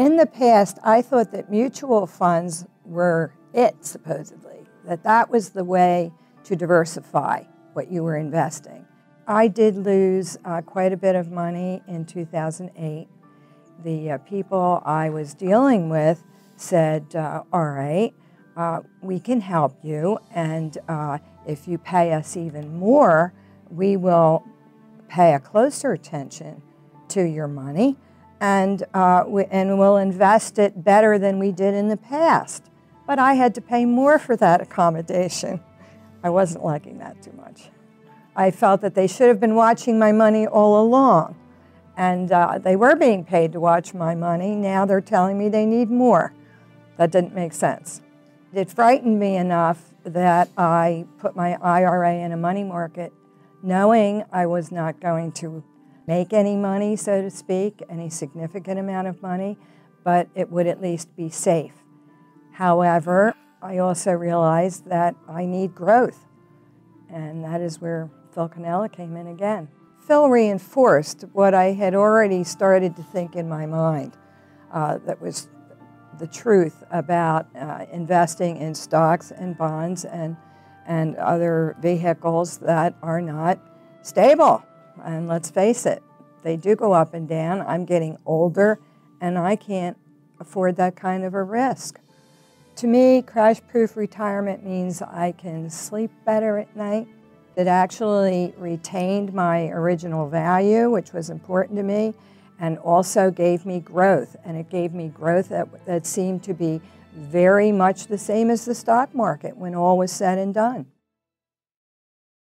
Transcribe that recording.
In the past, I thought that mutual funds were it, supposedly, that was the way to diversify what you were investing. I did lose quite a bit of money in 2008. The people I was dealing with said, all right, we can help you, and if you pay us even more, we will pay a closer attention to your money, and we'll invest it better than we did in the past. But I had to pay more for that accommodation. I wasn't liking that too much. I felt that they should have been watching my money all along. And they were being paid to watch my money. Now they're telling me they need more. That didn't make sense. It frightened me enough that I put my IRA in a money market, knowing I was not going to make any money, so to speak, any significant amount of money, but it would at least be safe. However, I also realized that I need growth, and that is where Phil Cannella came in again. Phil reinforced what I had already started to think in my mind, that was the truth about investing in stocks and bonds and other vehicles that are not stable. And let's face it, they do go up and down. I'm getting older, and I can't afford that kind of a risk. To me, crash-proof retirement means I can sleep better at night. It actually retained my original value, which was important to me, and also gave me growth. And it gave me growth that seemed to be very much the same as the stock market when all was said and done.